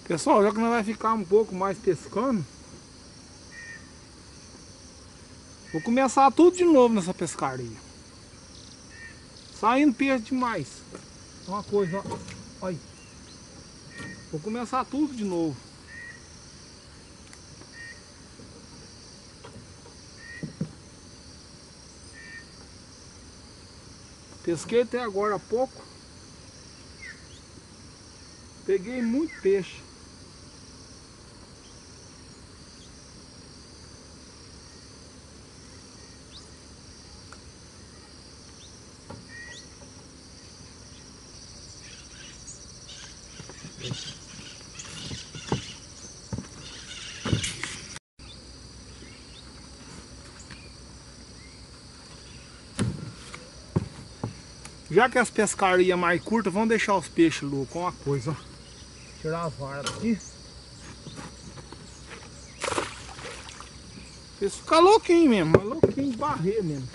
Pessoal, já que nós vai ficar um pouco mais pescando, vou começar tudo de novo nessa pescaria. Saindo peixe demais. Uma coisa, ó. Olha. Vou começar tudo de novo. Pesquei até agora há pouco. Peguei muito peixe. Já que as pescarias mais curtas, vamos deixar os peixes loucos. Uma coisa, ó. Tirar as varas aqui. Eles ficam louquinhos mesmo, mas louquinho de barrer mesmo.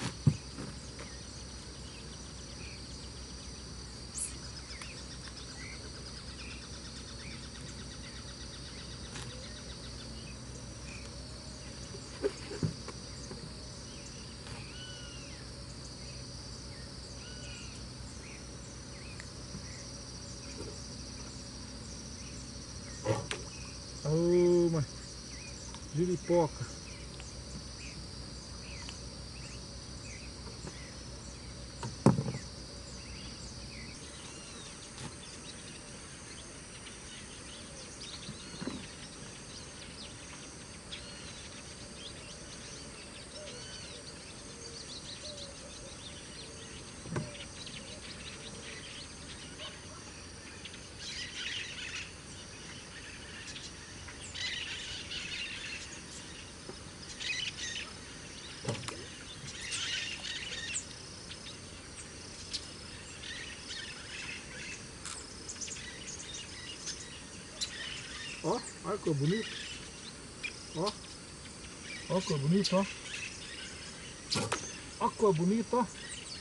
Ô, mas giripoca. Ó, olha que bonito. Ó, ó que bonito, ó. Ó que bonito, ó.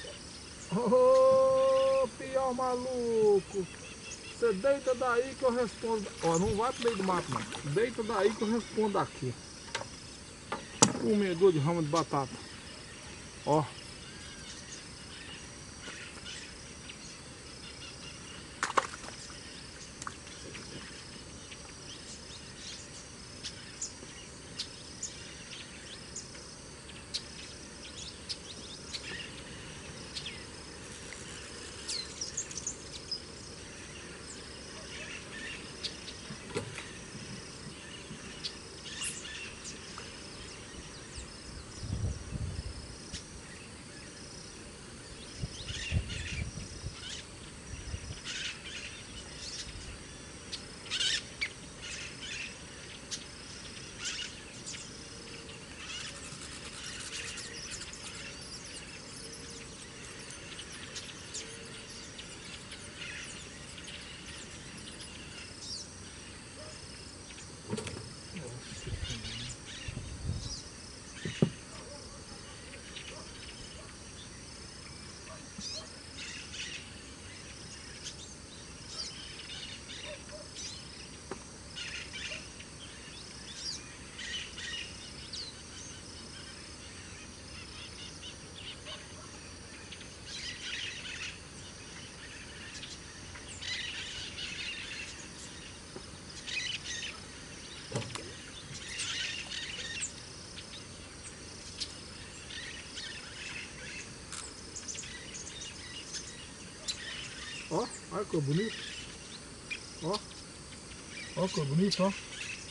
Ô, piau maluco. Você deita daí que eu respondo. Ó, não vai pro meio do mato não. Deita daí que eu respondo aqui. Comedor de ramo de batata. Ó. Ó, olha que bonito. Ó. Ó que bonito, ó.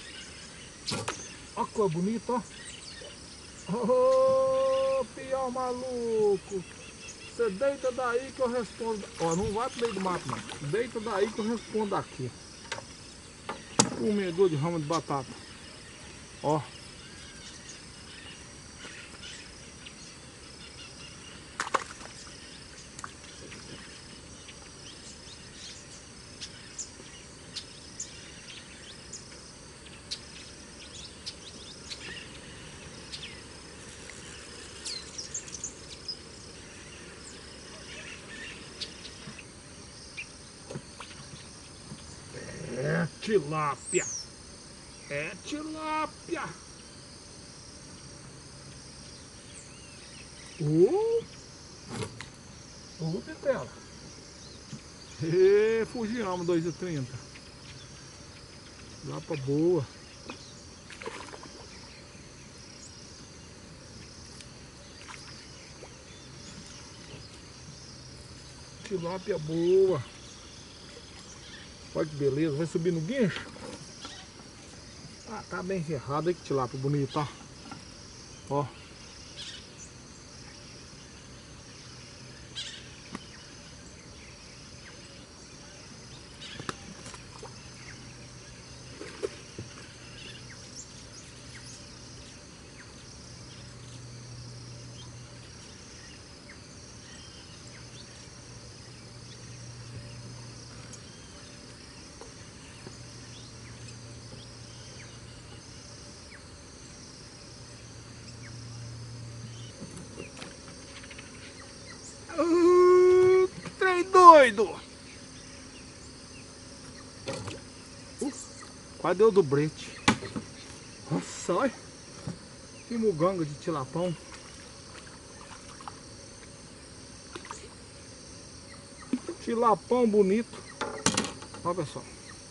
Ó que bonito, ó. Ô, piau maluco. Você deita daí que eu respondo. Ó, não vai pro meio do mato não. Deita daí que eu respondo aqui. Comedor de ramo de batata. Ó. É. Tilápia. É tilápia. Pitela. E fugiamos 2,30. Tilápia boa. Tilápia boa. Olha que beleza, vai subir no guincho. Ah, tá bem cerrado aí, que tilápia bonita, ó. Ó. Trem doido! Quase deu do brete. Nossa, olha que muganga de tilapão. Tilapão bonito. Olha, pessoal.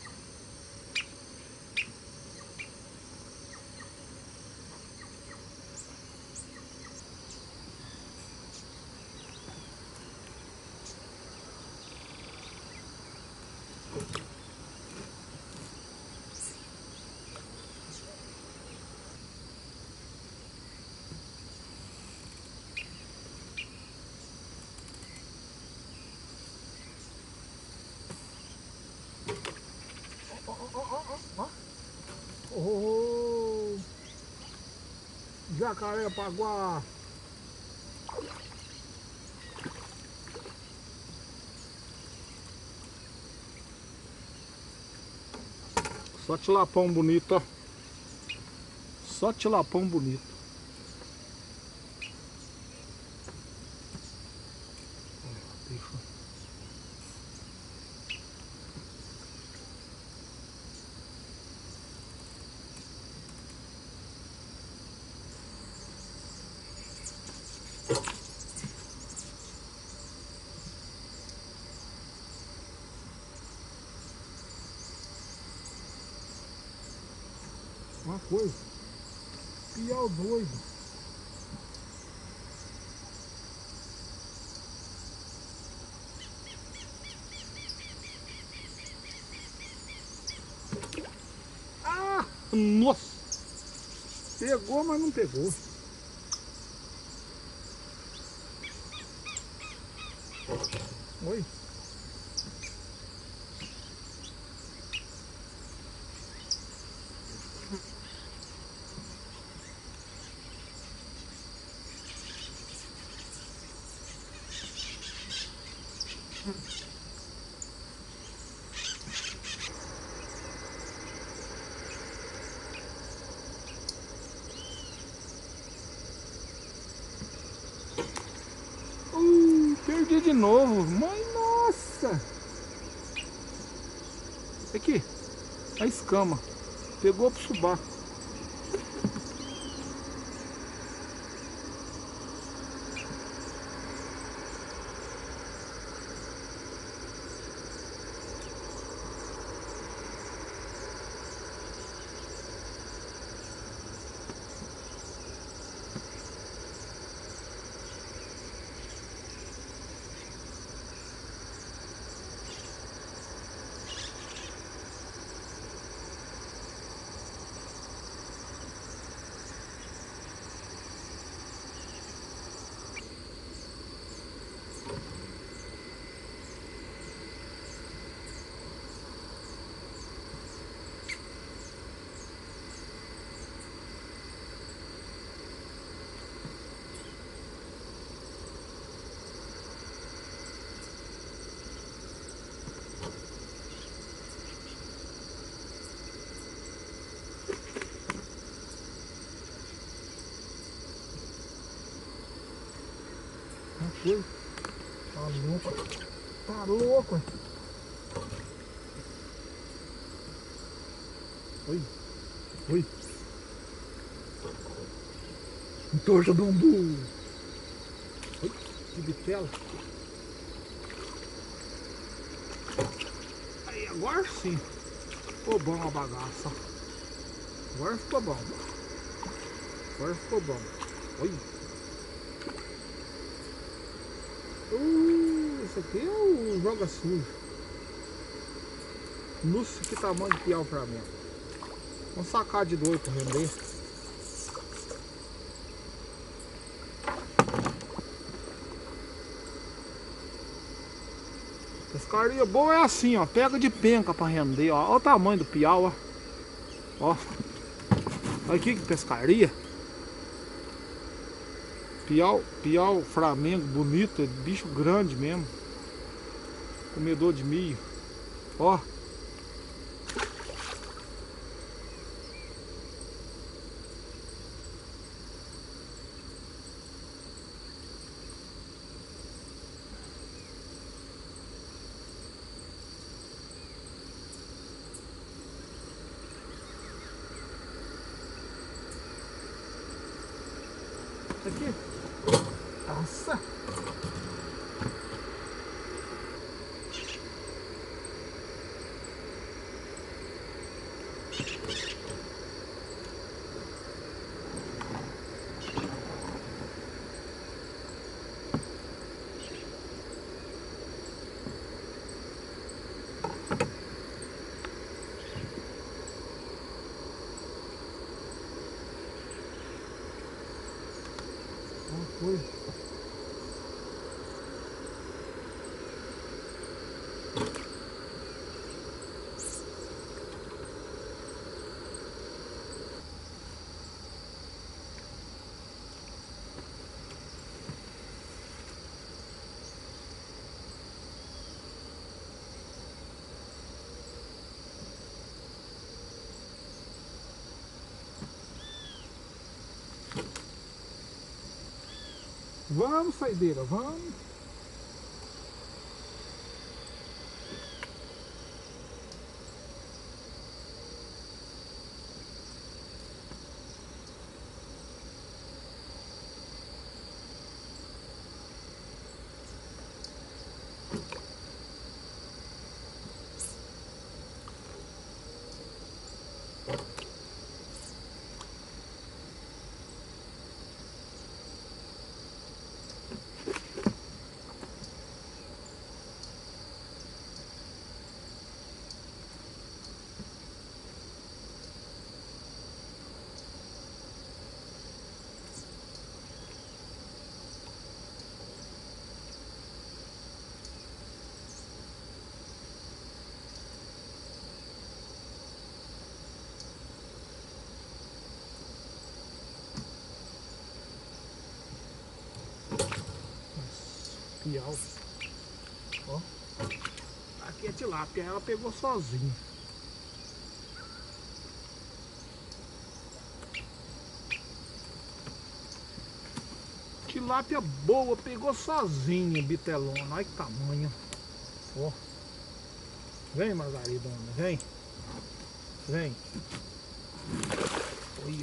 Oh, Jacarepaguá. Só tilapão bonito, ó. Só tilapão bonito. Uma coisa, piau doido. Ah, nossa! Pegou, mas não pegou. Oi. Perdi de novo. Mãe, nossa! Aqui, a escama. Pegou pro subá. Foi. Tá louco. Tá louco. Oi. Oi. Entorta do umbu. Oi. Que bitela. Aí, agora sim. Ficou bom a bagaça. Agora ficou bom. Agora ficou bom. Oi. Isso aqui é o joga sujo. Nossa, que tamanho de piau pra mim. Vamos sacar de dois pra render. Pescaria boa é assim, ó. Pega de penca pra render, ó. Olha o tamanho do piau, ó. Ó. Olha aqui que pescaria. Piau Flamengo, bonito, é bicho grande mesmo. Comedor de milho. Ó. Aqui. Nossa. Foi. Vamos, saideira, vamos. Piau. Ó. Aqui é tilápia, ela pegou sozinha. Tilápia boa, pegou sozinha, bitelona. Olha que tamanho. Ó. Vem, Margaridona, vem. Vem. Olha.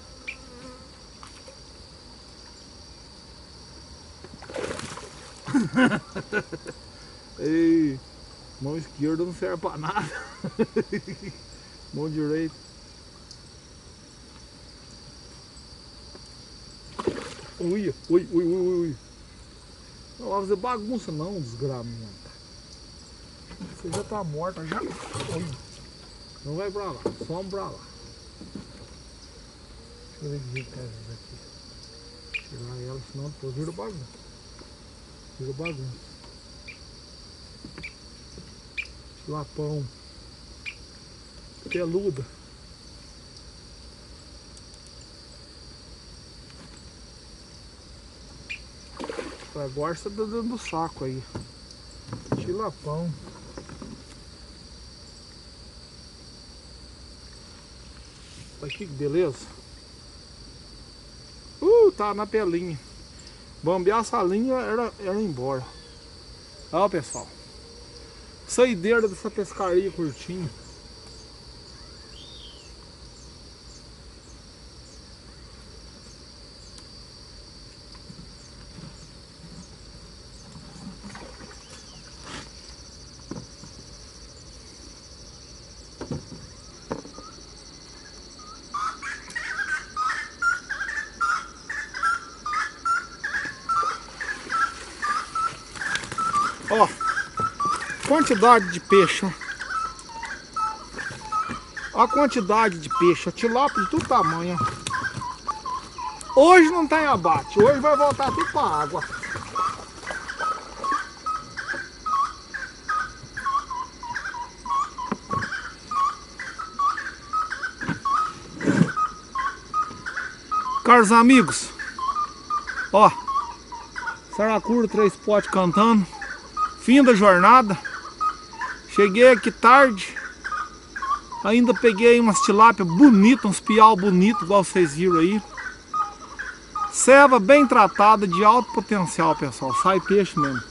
Ei, mão esquerda não serve pra nada. Mão direita. Ui, ui, ui, ui, ui. Não vai fazer bagunça não, desgramenta. Você já tá morta já. Ui. Não vai pra lá, só pra lá. Deixa eu ver que jeito que é isso aqui. Tirar ela, senão depois vira bagunça. Vira bagunça. Lapão. Peluda. Agora você tá dentro do saco aí. Tilapão. Olha aqui que beleza. Tá na pelinha. Bambear essa linha era embora. Ó, pessoal. Saideira dessa pescaria curtinha. Ó, quantidade de peixe, ó. Ó a quantidade de peixe, ó, tilápia de todo tamanho, ó. Hoje não tem abate, hoje vai voltar tudo pra água. Caros amigos, ó, saracura 3 potes cantando, fim da jornada. Cheguei aqui tarde, ainda peguei umas tilápia bonitas, uns piau bonitos, igual vocês viram aí. Ceva bem tratada, de alto potencial, pessoal, sai peixe mesmo.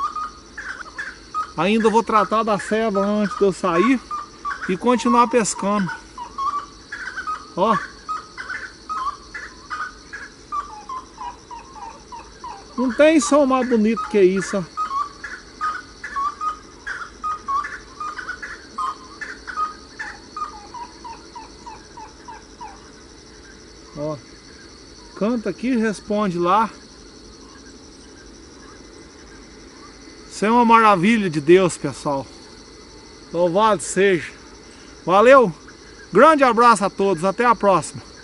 Ainda vou tratar da ceva antes de eu sair e continuar pescando. Ó. Não tem som mais bonito que isso, ó. Ó, canta aqui, responde lá. Isso é uma maravilha de Deus, pessoal. Louvado seja. Valeu, grande abraço a todos, até a próxima.